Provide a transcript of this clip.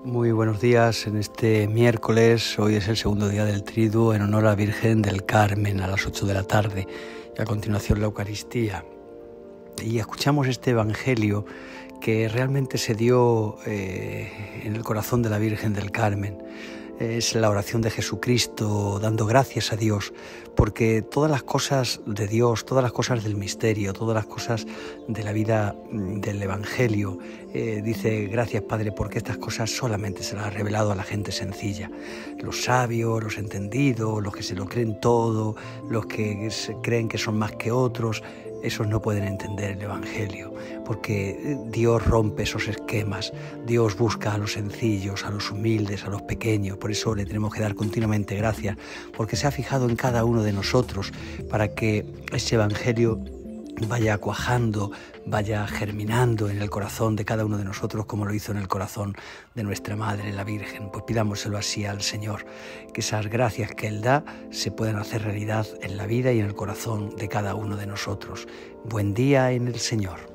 Muy buenos días en este miércoles. Hoy es el segundo día del Triduo en honor a la Virgen del Carmen a las 8 de la tarde y a continuación la Eucaristía. Y escuchamos este Evangelio que realmente se dio en el corazón de la Virgen del Carmen. Es la oración de Jesucristo dando gracias a Dios, porque todas las cosas de Dios, todas las cosas del misterio, todas las cosas de la vida del Evangelio, dice gracias Padre, porque estas cosas solamente se las ha revelado a la gente sencilla. Los sabios, los entendidos, los que se lo creen todo, los que creen que son más que otros, esos no pueden entender el Evangelio, porque Dios rompe esos esquemas, Dios busca a los sencillos, a los humildes, a los pequeños. Por eso le tenemos que dar continuamente gracias, porque se ha fijado en cada uno de nosotros para que ese Evangelio vaya cuajando, vaya germinando en el corazón de cada uno de nosotros, como lo hizo en el corazón de nuestra Madre, la Virgen. Pues pidámoselo así al Señor, que esas gracias que Él da se puedan hacer realidad en la vida y en el corazón de cada uno de nosotros. Buen día en el Señor.